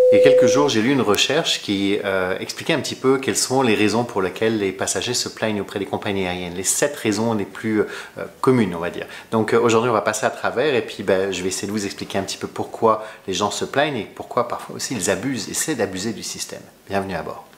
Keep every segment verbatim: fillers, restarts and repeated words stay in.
Il y a quelques jours, j'ai lu une recherche qui euh, expliquait un petit peu quelles sont les raisons pour lesquelles les passagers se plaignent auprès des compagnies aériennes. Les sept raisons les plus euh, communes, on va dire. Donc euh, aujourd'hui, on va passer à travers et puis ben, je vais essayer de vous expliquer un petit peu pourquoi les gens se plaignent et pourquoi parfois aussi ils abusent, essaient d'abuser du système. Bienvenue à bord.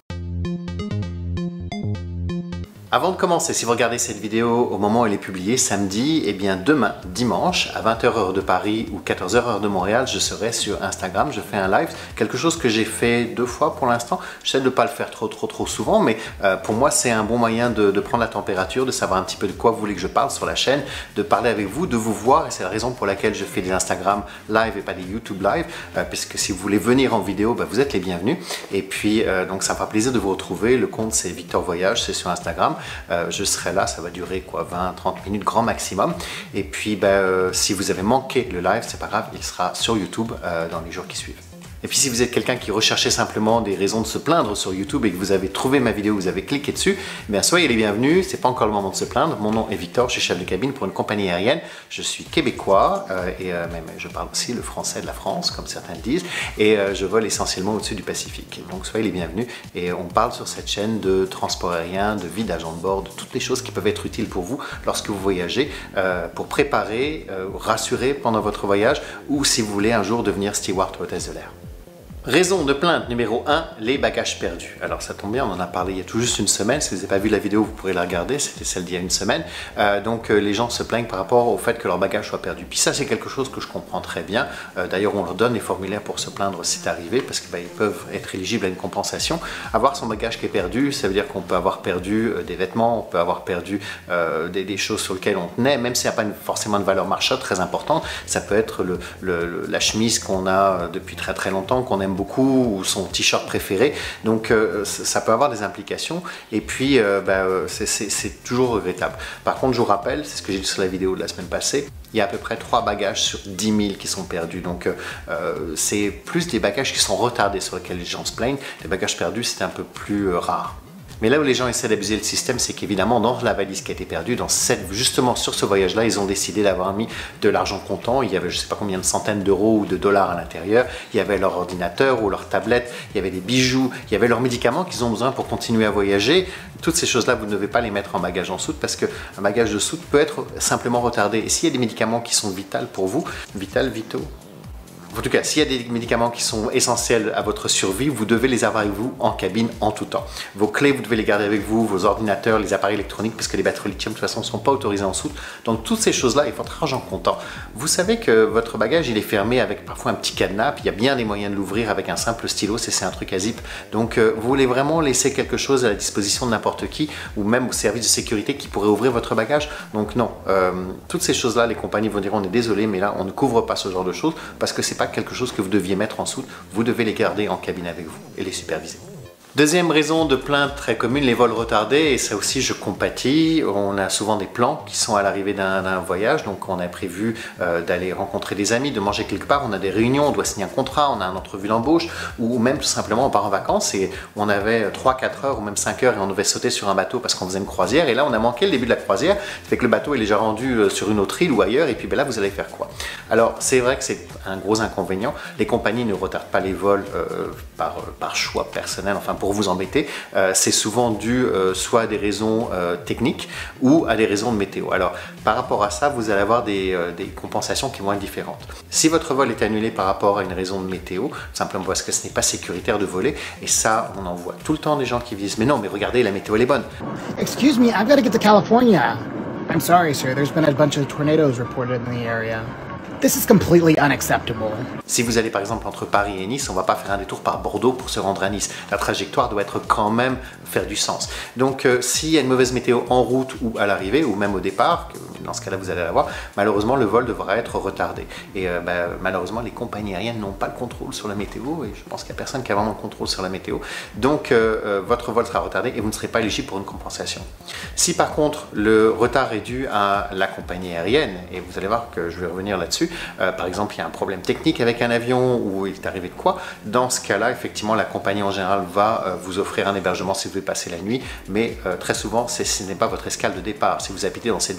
Avant de commencer, si vous regardez cette vidéo au moment où elle est publiée, samedi, et eh bien demain, dimanche, à vingt heures heure de Paris ou quatorze heures heure de Montréal, je serai sur Instagram, je fais un live, quelque chose que j'ai fait deux fois pour l'instant. J'essaie de ne pas le faire trop trop trop souvent, mais euh, pour moi c'est un bon moyen de, de prendre la température, de savoir un petit peu de quoi vous voulez que je parle sur la chaîne, de parler avec vous, de vous voir, et c'est la raison pour laquelle je fais des Instagram live et pas des YouTube live, euh, puisque si vous voulez venir en vidéo, ben, vous êtes les bienvenus. Et puis euh, donc ça me fera plaisir de vous retrouver. Le compte c'est Victor Voyage, c'est sur Instagram. Euh, je serai là, ça va durer quoi, vingt à trente minutes grand maximum. Et puis ben, euh, si vous avez manqué le live, c'est pas grave, il sera sur YouTube euh, dans les jours qui suivent. Et puis si vous êtes quelqu'un qui recherchait simplement des raisons de se plaindre sur YouTube et que vous avez trouvé ma vidéo, vous avez cliqué dessus, eh bien soyez les bienvenus, c'est pas encore le moment de se plaindre. Mon nom est Victor, je suis chef de cabine pour une compagnie aérienne, je suis québécois euh, et euh, même je parle aussi le français de la France, comme certains le disent, et euh, je vole essentiellement au-dessus du Pacifique. Donc soyez les bienvenus et on parle sur cette chaîne de transport aérien, de vie d'agent de bord, de toutes les choses qui peuvent être utiles pour vous lorsque vous voyagez, euh, pour préparer, euh, rassurer pendant votre voyage ou si vous voulez un jour devenir steward ou hôtesse de l'air. Raison de plainte numéro un, les bagages perdus. Alors ça tombe bien, on en a parlé il y a tout juste une semaine. Si vous n'avez pas vu la vidéo, vous pourrez la regarder, c'était celle d'il y a une semaine. Euh, donc euh, les gens se plaignent par rapport au fait que leurs bagages soient perdus. Puis ça c'est quelque chose que je comprends très bien. Euh, D'ailleurs on leur donne les formulaires pour se plaindre si c'est arrivé, parce qu'ils ben, peuvent être éligibles à une compensation. Avoir son bagage qui est perdu, ça veut dire qu'on peut avoir perdu euh, des vêtements, on peut avoir perdu euh, des, des choses sur lesquelles on tenait, même s'il n'y a pas une, forcément de valeur marchande très importante. Ça peut être le, le, le, la chemise qu'on a depuis très très longtemps, qu'on aime beaucoup, ou son t-shirt préféré, donc euh, ça peut avoir des implications et puis euh, bah, c'est toujours regrettable. Par contre, je vous rappelle, c'est ce que j'ai dit sur la vidéo de la semaine passée, il y a à peu près trois bagages sur dix mille qui sont perdus, donc euh, c'est plus des bagages qui sont retardés sur lesquels les gens se plaignent. Les bagages perdus, c'est un peu plus euh, rare. Mais là où les gens essaient d'abuser le système, c'est qu'évidemment, dans la valise qui a été perdue, dans cette, justement sur ce voyage-là, ils ont décidé d'avoir mis de l'argent comptant. Il y avait je ne sais pas combien de centaines d'euros ou de dollars à l'intérieur. Il y avait leur ordinateur ou leur tablette, il y avait des bijoux, il y avait leurs médicaments qu'ils ont besoin pour continuer à voyager. Toutes ces choses-là, vous ne devez pas les mettre en bagage en soute parce qu'un bagage de soute peut être simplement retardé. Et s'il y a des médicaments qui sont vitaux pour vous, vital, vitaux, en tout cas, s'il y a des médicaments qui sont essentiels à votre survie, vous devez les avoir avec vous en cabine en tout temps. Vos clés, vous devez les garder avec vous, vos ordinateurs, les appareils électroniques, parce que les batteries lithium, de toute façon, ne sont pas autorisées en soute. Donc, toutes ces choses-là, il faut être argent comptant. Vous savez que votre bagage, il est fermé avec parfois un petit cadenas, puis il y a bien des moyens de l'ouvrir avec un simple stylo, c'est un truc à zip. Donc, euh, vous voulez vraiment laisser quelque chose à la disposition de n'importe qui, ou même au service de sécurité qui pourrait ouvrir votre bagage. Donc, non. Euh, toutes ces choses-là, les compagnies vont dire, on est désolé, mais là, on ne couvre pas ce genre de choses, parce que c'est pas quelque chose que vous deviez mettre en soute, vous devez les garder en cabine avec vous et les superviser. Deuxième raison de plainte très commune, les vols retardés, et ça aussi je compatis. On a souvent des plans qui sont à l'arrivée d'un voyage, donc on a prévu euh, d'aller rencontrer des amis, de manger quelque part, on a des réunions, on doit signer un contrat, on a une entrevue d'embauche, ou même tout simplement on part en vacances et on avait trois quatre heures ou même cinq heures et on devait sauter sur un bateau parce qu'on faisait une croisière, et là on a manqué le début de la croisière, ça fait que le bateau est déjà rendu sur une autre île ou ailleurs, et puis ben là vous allez faire quoi? Alors c'est vrai que c'est un gros inconvénient, les compagnies ne retardent pas les vols euh, par, par choix personnel, enfin pour vous embêter, euh, c'est souvent dû euh, soit à des raisons euh, techniques ou à des raisons de météo. Alors par rapport à ça, vous allez avoir des, euh, des compensations qui vont être différentes. Si votre vol est annulé par rapport à une raison de météo, simplement parce que ce n'est pas sécuritaire de voler, et ça on en voit tout le temps des gens qui disent mais non mais regardez la météo elle est bonne. Excuse me, I've got to get to California. I'm sorry sir, there's been a bunch of tornadoes reported in the area. This is completely unacceptable. Si vous allez par exemple entre Paris et Nice, on ne va pas faire un détour par Bordeaux pour se rendre à Nice. La trajectoire doit être quand même faire du sens. Donc euh, s'il y a une mauvaise météo en route ou à l'arrivée, ou même au départ, que dans ce cas-là vous allez l'avoir, malheureusement le vol devra être retardé. Et euh, bah, malheureusement les compagnies aériennes n'ont pas le contrôle sur la météo, et je pense qu'il n'y a personne qui a vraiment le contrôle sur la météo. Donc euh, euh, votre vol sera retardé et vous ne serez pas éligible pour une compensation. Si par contre le retard est dû à la compagnie aérienne, et vous allez voir que je vais revenir là-dessus, Euh, par exemple, il y a un problème technique avec un avion ou il est arrivé de quoi, dans ce cas-là, effectivement, la compagnie en général va euh, vous offrir un hébergement si vous voulez passer la nuit, mais euh, très souvent, ce n'est pas votre escale de départ. Si vous habitez dans cette ville-là,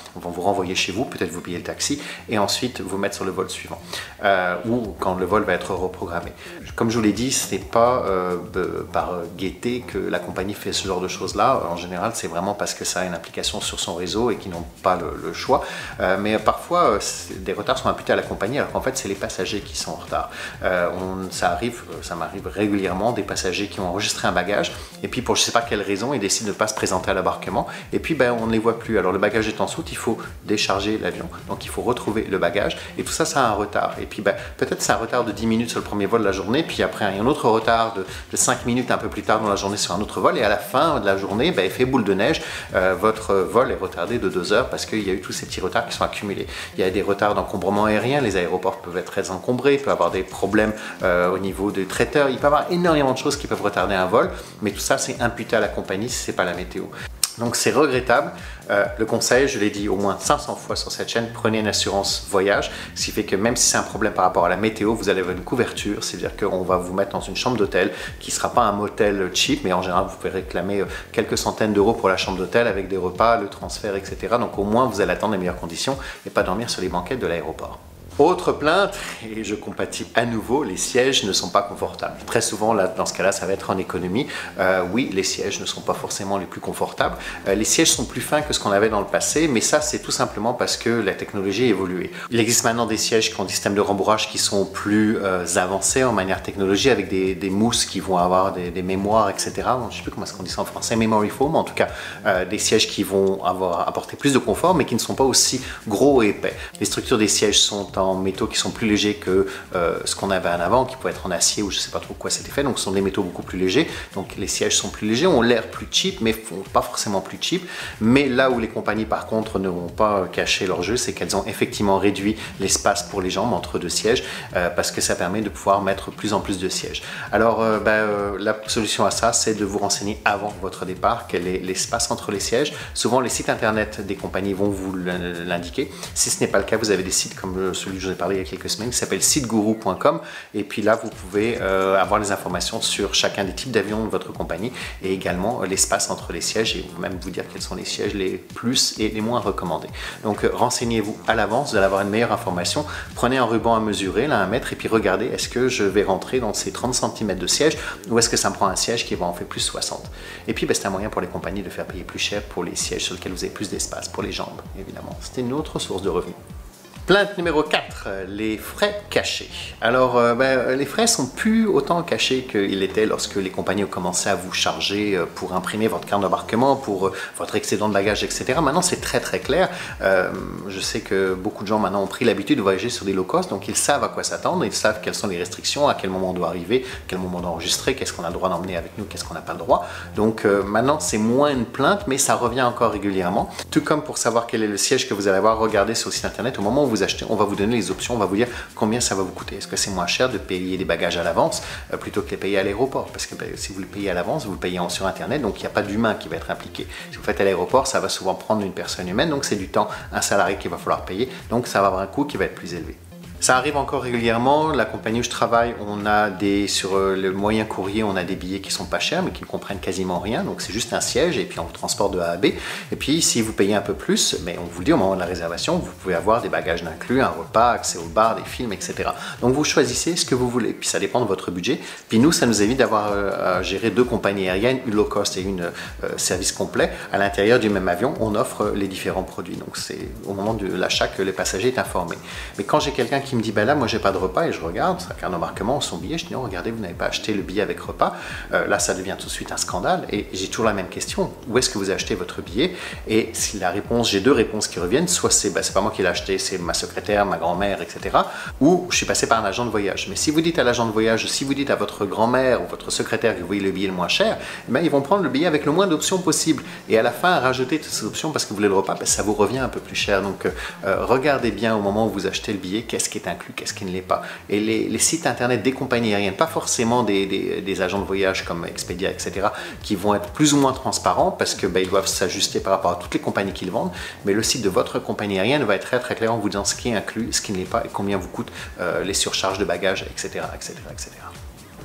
vont vous renvoyer chez vous, peut-être vous payer le taxi et ensuite vous mettre sur le vol suivant euh, ou quand le vol va être reprogrammé. Comme je vous l'ai dit, ce n'est pas euh, par gaieté que la compagnie fait ce genre de choses-là. En général, c'est vraiment parce que ça a une implication sur son réseau et qu'ils n'ont pas le, le choix. Euh, mais parfois, des retards sont imputés à la compagnie alors qu'en fait, c'est les passagers qui sont en retard. Euh, on, ça arrive, ça m'arrive régulièrement, des passagers qui ont enregistré un bagage et puis pour je ne sais pas quelle raison, ils décident de ne pas se présenter à l'embarquement et puis ben, on ne les voit plus. Alors le bagage est en soute, il faut décharger l'avion. Donc il faut retrouver le bagage et tout ça, ça a un retard. Et puis ben, peut-être c'est un retard de dix minutes sur le premier vol de la journée, puis après il y a un autre retard de, de cinq minutes un peu plus tard dans la journée sur un autre vol et à la fin de la journée, ben, il fait boule de neige. Euh, votre vol est retardé de deux heures parce qu'il y a eu tous ces petits retards qui sont accumulés. Il y a des retards d'encombrement aérien, les aéroports peuvent être très encombrés, il peut y avoir des problèmes euh, au niveau des traiteurs, il peut y avoir énormément de choses qui peuvent retarder un vol, mais tout ça c'est imputé à la compagnie si ce n'est pas la météo. Donc c'est regrettable. Euh, le conseil, je l'ai dit au moins cinq cents fois sur cette chaîne, prenez une assurance voyage, ce qui fait que même si c'est un problème par rapport à la météo, vous allez avoir une couverture, c'est-à-dire qu'on va vous mettre dans une chambre d'hôtel qui ne sera pas un motel cheap, mais en général vous pouvez réclamer quelques centaines d'euros pour la chambre d'hôtel avec des repas, le transfert, et cetera. Donc au moins vous allez attendre les meilleures conditions et pas dormir sur les banquettes de l'aéroport. Autre plainte, et je compatis à nouveau, les sièges ne sont pas confortables. Très souvent, là, dans ce cas-là, ça va être en économie. Euh, oui, les sièges ne sont pas forcément les plus confortables. Euh, les sièges sont plus fins que ce qu'on avait dans le passé, mais ça, c'est tout simplement parce que la technologie a évolué. Il existe maintenant des sièges qui ont des systèmes de rembourrage qui sont plus euh, avancés en manière technologie, avec des, des mousses qui vont avoir des, des mémoires, et cetera. Je ne sais plus comment est-ce qu'on dit ça en français, memory foam, en tout cas, euh, des sièges qui vont avoir apporté plus de confort, mais qui ne sont pas aussi gros et épais. Les structures des sièges sont en en métaux qui sont plus légers que euh, ce qu'on avait en avant, qui peut être en acier ou je ne sais pas trop quoi c'était fait, donc ce sont des métaux beaucoup plus légers, donc les sièges sont plus légers, ont l'air plus cheap, mais font pas forcément plus cheap. Mais là où les compagnies par contre ne vont pas cacher leur jeu, c'est qu'elles ont effectivement réduit l'espace pour les jambes entre deux sièges, euh, parce que ça permet de pouvoir mettre plus en plus de sièges. Alors euh, ben, euh, la solution à ça, c'est de vous renseigner avant votre départ quel est l'espace entre les sièges. Souvent les sites internet des compagnies vont vous l'indiquer. Si ce n'est pas le cas, vous avez des sites comme celui que je vous ai parlé il y a quelques semaines qui s'appelle sitegourou point com, et puis là vous pouvez euh, avoir les informations sur chacun des types d'avions de votre compagnie et également euh, l'espace entre les sièges, et même vous dire quels sont les sièges les plus et les moins recommandés. Donc euh, renseignez-vous à l'avance, vous allez avoir une meilleure information. Prenez un ruban à mesurer, là un mètre, et puis regardez, est-ce que je vais rentrer dans ces trente centimètres de siège ou est-ce que ça me prend un siège qui va en faire plus soixante. Et puis ben, c'est un moyen pour les compagnies de faire payer plus cher pour les sièges sur lesquels vous avez plus d'espace, pour les jambes évidemment. C'était une autre source de revenus. Plainte numéro quatre, les frais cachés. Alors, euh, ben, les frais sont plus autant cachés qu'ils l'étaient lorsque les compagnies ont commencé à vous charger pour imprimer votre carte d'embarquement, pour euh, votre excédent de bagages, et cetera. Maintenant, c'est très très clair. Euh, je sais que beaucoup de gens maintenant ont pris l'habitude de voyager sur des low cost, donc ils savent à quoi s'attendre, ils savent quelles sont les restrictions, à quel moment on doit arriver, à quel moment on doit enregistrer, qu'est-ce qu'on a le droit d'emmener avec nous, qu'est-ce qu'on n'a pas le droit. Donc euh, maintenant, c'est moins une plainte, mais ça revient encore régulièrement. Tout comme pour savoir quel est le siège que vous allez avoir, regardez sur le site internet au moment où vous achetez, on va vous donner les options, on va vous dire combien ça va vous coûter. Est-ce que c'est moins cher de payer des bagages à l'avance euh, plutôt que les payer à l'aéroport? Parce que ben, si vous le payez à l'avance, vous le payez en, sur internet, donc il n'y a pas d'humain qui va être impliqué. Si vous faites à l'aéroport, ça va souvent prendre une personne humaine, donc c'est du temps, un salarié qu'il va falloir payer, donc ça va avoir un coût qui va être plus élevé. Ça arrive encore régulièrement. La compagnie où je travaille, on a des, sur le moyen courrier, on a des billets qui sont pas chers, mais qui ne comprennent quasiment rien. Donc c'est juste un siège et puis on vous transporte de A à B. Et puis si vous payez un peu plus, mais on vous le dit au moment de la réservation, vous pouvez avoir des bagages inclus, un repas, accès au bar, des films, et cetera. Donc vous choisissez ce que vous voulez. Puis ça dépend de votre budget. Puis nous, ça nous évite d'avoir euh, à gérer deux compagnies aériennes, une low cost et une euh, service complet. À l'intérieur du même avion, on offre les différents produits. Donc c'est au moment de l'achat que le passager est informé. Mais quand j'ai quelqu'un qui me dit ben là moi j'ai pas de repas et je regarde sa carte d'embarquement, son billet, je dis non regardez vous n'avez pas acheté le billet avec repas, euh, là ça devient tout de suite un scandale et j'ai toujours la même question, où est-ce que vous achetez votre billet? Et si la réponse, j'ai deux réponses qui reviennent, soit c'est ben, c'est pas moi qui l'ai acheté, c'est ma secrétaire, ma grand-mère, et cetera, ou je suis passé par un agent de voyage. Mais si vous dites à l'agent de voyage, si vous dites à votre grand-mère ou votre secrétaire que vous voyez le billet le moins cher, ben, ils vont prendre le billet avec le moins d'options possible et à la fin rajouter toutes ces options parce que vous voulez le repas, ben, ça vous revient un peu plus cher. Donc euh, regardez bien au moment où vous achetez le billet, qu'est-ce qui est inclus, qu'est-ce qui ne l'est pas. Et les, les sites internet des compagnies aériennes, pas forcément des, des, des agents de voyage comme Expedia, et cetera, qui vont être plus ou moins transparents parce que ben, ils doivent s'ajuster par rapport à toutes les compagnies qu'ils vendent, mais le site de votre compagnie aérienne va être très très clair en vous disant ce qui est inclus, ce qui ne l'est pas et combien vous coûtent euh, les surcharges de bagages, et cetera, et cetera, et cetera.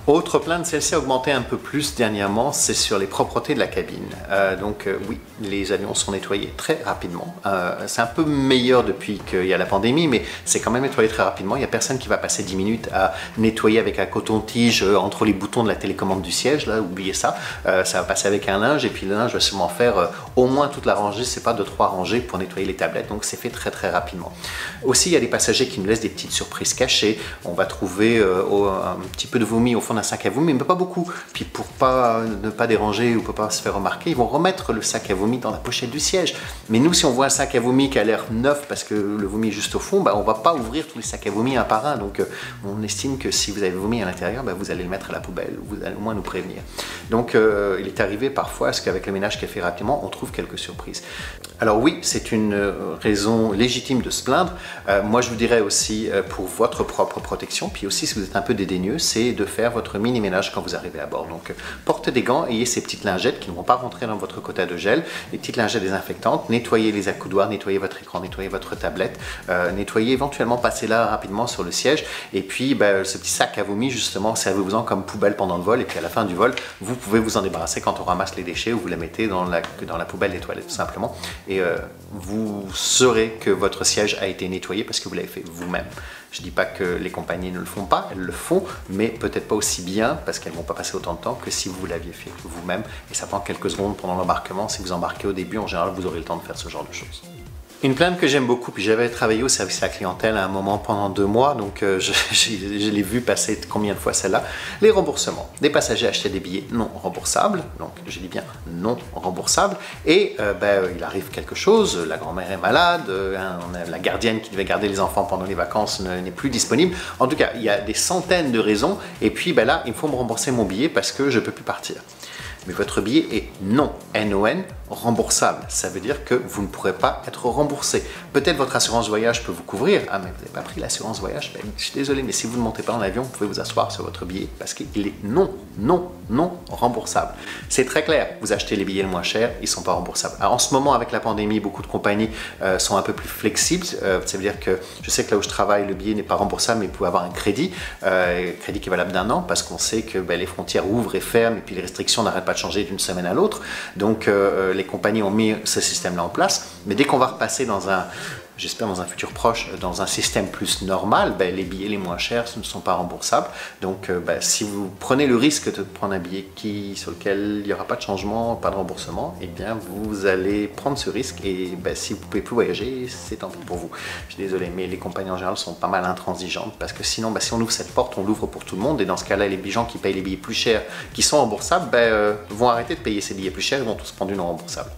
Autre plainte, celle-ci a augmenté un peu plus dernièrement, c'est sur les propretés de la cabine. Euh, donc euh, oui, les avions sont nettoyés très rapidement. Euh, c'est un peu meilleur depuis qu'il y a la pandémie, mais c'est quand même nettoyé très rapidement. Il n'y a personne qui va passer dix minutes à nettoyer avec un coton-tige entre les boutons de la télécommande du siège, là, oubliez ça. Euh, ça va passer avec un linge, et puis le linge va sûrement faire euh, au moins toute la rangée, c'est pas deux trois rangées pour nettoyer les tablettes, donc c'est fait très très rapidement. Aussi, il y a des passagers qui nous laissent des petites surprises cachées. On va trouver euh, un petit peu de vomi au fond d'un sac à vomi, mais pas beaucoup. Puis pour pas, ne pas déranger ou pour pas se faire remarquer, ils vont remettre le sac à vomi dans la pochette du siège. Mais nous, si on voit un sac à vomi qui a l'air neuf parce que le vomi est juste au fond, bah, on va pas ouvrir tous les sacs à vomi un par un. Donc euh, on estime que si vous avez vomi à l'intérieur, bah, vous allez le mettre à la poubelle. Vous allez au moins nous prévenir. Donc euh, il est arrivé parfois, parce qu'avec le ménage qui est fait rapidement, on trouve quelques surprises. Alors oui, c'est une raison légitime de se plaindre. Euh, moi, je vous dirais aussi euh, pour votre propre protection, puis aussi si vous êtes un peu dédaigneux, c'est de faire votre mini-ménage quand vous arrivez à bord. Donc, euh, portez des gants, ayez ces petites lingettes qui ne vont pas rentrer dans votre quota de gel, les petites lingettes désinfectantes, nettoyez les accoudoirs, nettoyez votre écran, nettoyez votre tablette, euh, nettoyez éventuellement, passez là rapidement sur le siège, et puis ben, ce petit sac à vomi, justement, servez-vous-en comme poubelle pendant le vol, et puis à la fin du vol, vous pouvez vous en débarrasser quand on ramasse les déchets ou vous la mettez dans la, dans la poubelle des toilettes, tout simplement. Et euh, vous saurez que votre siège a été nettoyé parce que vous l'avez fait vous-même. Je ne dis pas que les compagnies ne le font pas, elles le font, mais peut-être pas aussi bien parce qu'elles ne vont pas passer autant de temps que si vous l'aviez fait vous-même. Et ça prend quelques secondes pendant l'embarquement. Si vous embarquez au début, en général, vous aurez le temps de faire ce genre de choses. Une plainte que j'aime beaucoup, puis j'avais travaillé au service à la clientèle à un moment pendant deux mois, donc euh, je, je, je l'ai vu passer combien de fois celle-là. Les remboursements. Des passagers achetaient des billets non remboursables, donc je dis bien non remboursables, et euh, ben, il arrive quelque chose, la grand-mère est malade, euh, on a la gardienne qui devait garder les enfants pendant les vacances n'est plus disponible. En tout cas, il y a des centaines de raisons, et puis ben là, il faut me rembourser mon billet parce que je ne peux plus partir. Mais votre billet est non, N O N, remboursable. Ça veut dire que vous ne pourrez pas être remboursé. Peut-être votre assurance voyage peut vous couvrir. Ah, mais vous n'avez pas pris l'assurance voyage? Ben, je suis désolé, mais si vous ne montez pas en avion, vous pouvez vous asseoir sur votre billet parce qu'il est non, non, non remboursable. C'est très clair. Vous achetez les billets les moins chers, ils ne sont pas remboursables. Alors, en ce moment, avec la pandémie, beaucoup de compagnies euh, sont un peu plus flexibles. Euh, ça veut dire que je sais que là où je travaille, le billet n'est pas remboursable, mais vous pouvez avoir un crédit, euh, crédit qui est valable d'un an parce qu'on sait que ben, les frontières ouvrent et ferment et puis les restrictions n'arrêtent pas de changer d'une semaine à l'autre. Donc, euh, les compagnies ont mis ce système-là en place. Mais dès qu'on va repasser dans un, j'espère dans un futur proche, dans un système plus normal, ben, les billets les moins chers ne sont pas remboursables. Donc, euh, ben, si vous prenez le risque de prendre un billet qui, sur lequel il n'y aura pas de changement, pas de remboursement, eh bien, vous allez prendre ce risque. Et ben, si vous ne pouvez plus voyager, c'est tant pis pour vous. Je suis désolé, mais les compagnies en général sont pas mal intransigeantes parce que sinon, ben, si on ouvre cette porte, on l'ouvre pour tout le monde. Et dans ce cas-là, les gens qui payent les billets plus chers, qui sont remboursables, ben, euh, vont arrêter de payer ces billets plus chers et vont tous prendre une remboursable.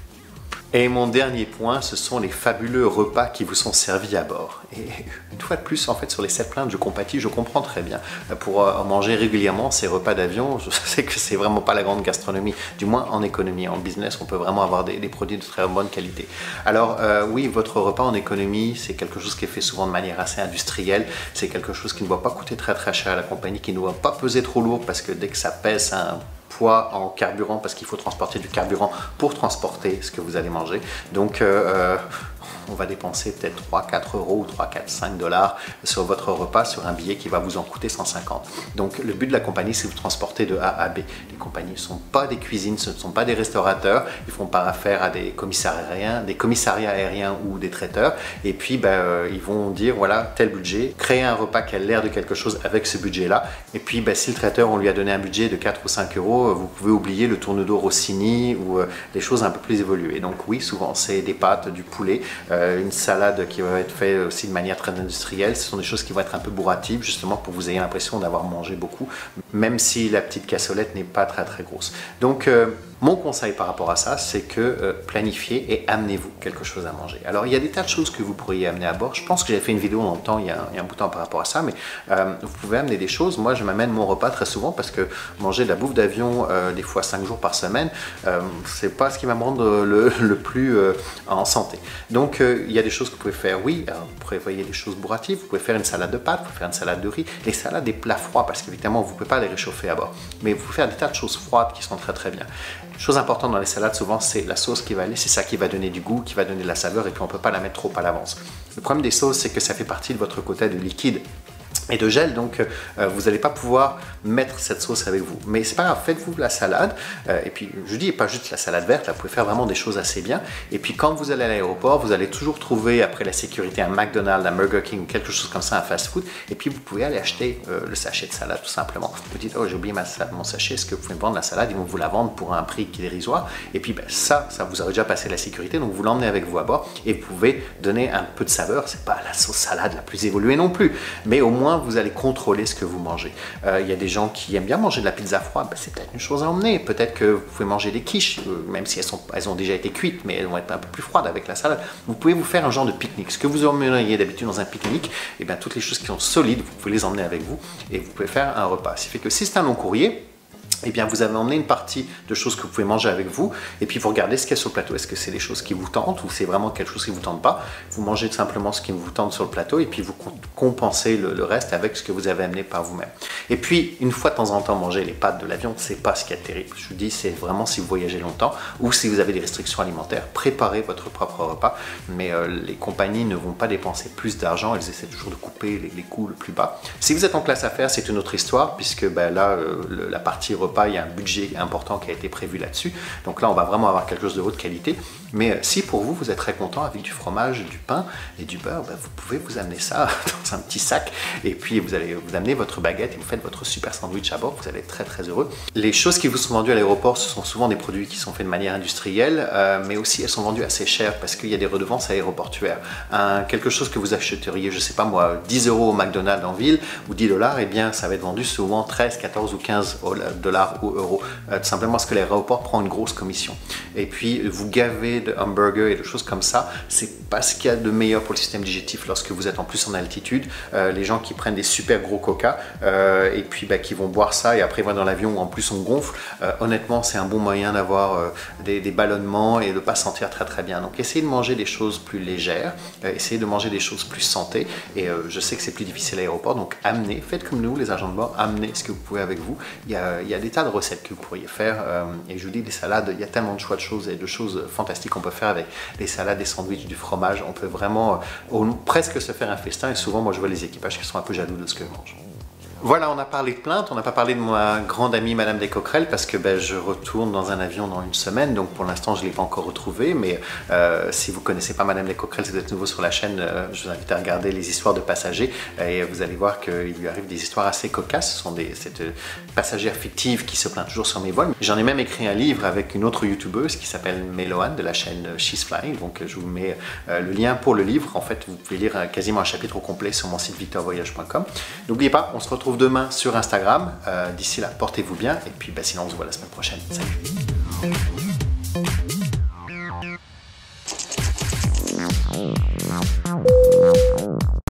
Et mon dernier point, ce sont les fabuleux repas qui vous sont servis à bord. Et une fois de plus, en fait, sur les sept plaintes, je compatis, je comprends très bien. Pour euh, manger régulièrement ces repas d'avion, je sais que c'est vraiment pas la grande gastronomie, du moins en économie. En business, on peut vraiment avoir des, des produits de très bonne qualité. Alors euh, oui, votre repas en économie, c'est quelque chose qui est fait souvent de manière assez industrielle. C'est quelque chose qui ne doit pas coûter très très cher à la compagnie, qui ne doit pas peser trop lourd parce que dès que ça pèse un poids en carburant, parce qu'il faut transporter du carburant pour transporter ce que vous allez manger. Donc, euh, on va dépenser peut-être trois, quatre euros ou trois, quatre, cinq dollars sur votre repas, sur un billet qui va vous en coûter cent cinquante. Donc, le but de la compagnie, c'est de vous transporter de A à B. Les compagnies ne sont pas des cuisines, ce ne sont pas des restaurateurs. Ils ne font pas affaire à des commissariats aériens, des commissariats aériens ou des traiteurs. Et puis, ben, euh, ils vont dire, voilà, tel budget, créer un repas qui a l'air de quelque chose avec ce budget-là. Et puis, ben, si le traiteur, on lui a donné un budget de quatre ou cinq euros, vous pouvez oublier le tourne d'eau Rossini ou euh, des choses un peu plus évoluées. Donc oui, souvent, c'est des pâtes, du poulet, euh, une salade qui va être faite aussi de manière très industrielle. Ce sont des choses qui vont être un peu bourratives, justement, pour que vous ayez l'impression d'avoir mangé beaucoup, même si la petite cassolette n'est pas très très grosse. Donc, euh, mon conseil par rapport à ça, c'est que euh, planifiez et amenez-vous quelque chose à manger. Alors, il y a des tas de choses que vous pourriez amener à bord. Je pense que j'avais fait une vidéo dans le temps, il y a, il y a un bout de temps par rapport à ça, mais euh, vous pouvez amener des choses. Moi, je m'amène mon repas très souvent parce que manger de la bouffe d'avion euh, des fois cinq jours par semaine, euh, c'est pas ce qui va me rendre le, le plus euh, en santé. Donc, euh, il y a des choses que vous pouvez faire, oui, alors, vous prévoyez des choses bourratives, vous pouvez faire une salade de pâtes, vous pouvez faire une salade de riz, les salades des plats froids, parce qu'évidemment, vous ne pouvez pas les réchauffer à bord. Mais vous pouvez faire des tas de choses froides qui sont très très bien. Chose importante dans les salades, souvent, c'est la sauce qui va aller, c'est ça qui va donner du goût, qui va donner de la saveur, et puis on ne peut pas la mettre trop à l'avance. Le problème des sauces, c'est que ça fait partie de votre quota de liquide. et de gel, donc euh, vous n'allez pas pouvoir mettre cette sauce avec vous. Mais c'est pas grave, faites-vous la salade, euh, et puis je dis pas juste la salade verte, là vous pouvez faire vraiment des choses assez bien. Et puis quand vous allez à l'aéroport, vous allez toujours trouver après la sécurité un McDonald's, un Burger King, quelque chose comme ça, un fast-food, et puis vous pouvez aller acheter euh, le sachet de salade tout simplement. Vous dites, oh j'ai oublié ma, mon sachet, est-ce que vous pouvez me vendre la salade? Ils vont vous la vendre pour un prix qui est dérisoire, et puis ben, ça, ça vous aurait déjà passé la sécurité, donc vous l'emmenez avec vous à bord, et vous pouvez donner un peu de saveur. C'est pas la sauce salade la plus évoluée non plus, mais au moins vous allez contrôler ce que vous mangez. Il euh, y a des gens qui aiment bien manger de la pizza froide, ben, c'est peut-être une chose à emmener. Peut-être que vous pouvez manger des quiches, euh, même si elles, sont, elles ont déjà été cuites, mais elles vont être un peu plus froides avec la salade. Vous pouvez vous faire un genre de pique-nique. Ce que vous emmèneriez d'habitude dans un pique-nique, et bien toutes les choses qui sont solides, vous pouvez les emmener avec vous et vous pouvez faire un repas. Ce qui fait que si c'est un long courrier, eh bien vous avez emmené une partie de choses que vous pouvez manger avec vous, et puis vous regardez ce qu'il y a sur le plateau. Est-ce que c'est des choses qui vous tentent, ou c'est vraiment quelque chose qui ne vous tente pas? Vous mangez tout simplement ce qui vous tente sur le plateau, et puis vous compensez le, le reste avec ce que vous avez amené par vous-même. Et puis, une fois de temps en temps, manger les pâtes de l'avion, c'est pas ce qui est terrible. Je vous dis, c'est vraiment si vous voyagez longtemps, ou si vous avez des restrictions alimentaires, préparez votre propre repas, mais euh, les compagnies ne vont pas dépenser plus d'argent, elles essaient toujours de couper les, les coûts le plus bas. Si vous êtes en classe affaires, c'est une autre histoire, puisque ben, là, euh, le, la partie repas, il y a un budget important qui a été prévu là-dessus. Donc là, on va vraiment avoir quelque chose de haute qualité. Mais si pour vous, vous êtes très content avec du fromage, du pain et du beurre, ben, vous pouvez vous amener ça dans un petit sac, et puis vous allez vous amener votre baguette et vous faites votre super sandwich à bord. Vous allez être très très heureux. Les choses qui vous sont vendues à l'aéroport, ce sont souvent des produits qui sont faits de manière industrielle, euh, mais aussi elles sont vendues assez chères parce qu'il y a des redevances aéroportuaires. Un, quelque chose que vous achèteriez, je sais pas moi, dix euros au McDonald's en ville ou dix dollars, et eh bien ça va être vendu souvent treize, quatorze ou quinze dollars ou euros, euh, tout simplement parce que l'aéroport prend une grosse commission. Et puis vous gavez de hamburgers et de choses comme ça, c'est pas ce qu'il y a de meilleur pour le système digestif lorsque vous êtes en plus en altitude. Euh, les gens qui prennent des super gros coca euh, et puis bah, qui vont boire ça et après vont dans l'avion où en plus on gonfle, euh, honnêtement c'est un bon moyen d'avoir euh, des, des ballonnements et de ne pas se sentir très très bien. Donc essayez de manger des choses plus légères, euh, essayez de manger des choses plus santé, et euh, je sais que c'est plus difficile à l'aéroport, donc amenez, faites comme nous les agents de bord, amenez ce que vous pouvez avec vous. Il y a, il y a des tas de recettes que vous pourriez faire, euh, et je vous dis, des salades, il y a tellement de choix de choses et de choses fantastiques qu'on peut faire avec les salades, des sandwichs, du fromage. On peut vraiment euh, presque se faire un festin, et souvent moi je vois les équipages qui sont un peu jaloux de ce que je mange. Voilà, on a parlé de plainte, on n'a pas parlé de ma grande amie Madame Descoquerelles, parce que ben, je retourne dans un avion dans une semaine, donc pour l'instant je ne l'ai pas encore retrouvée, mais euh, si vous ne connaissez pas Madame Descoquerelles, si vous êtes nouveau sur la chaîne, euh, je vous invite à regarder les histoires de passagers, et vous allez voir qu'il lui arrive des histoires assez cocasses. Ce sont des cette passagère fictive qui se plaint toujours sur mes vols. J'en ai même écrit un livre avec une autre youtubeuse qui s'appelle Meloane de la chaîne She's Flying, donc je vous mets euh, le lien pour le livre. En fait, vous pouvez lire euh, quasiment un chapitre au complet sur mon site victor voyage point com. N'oubliez pas, on se retrouve demain sur Instagram. Euh, D'ici là, portez-vous bien, et puis bah, sinon on se voit la semaine prochaine. Salut!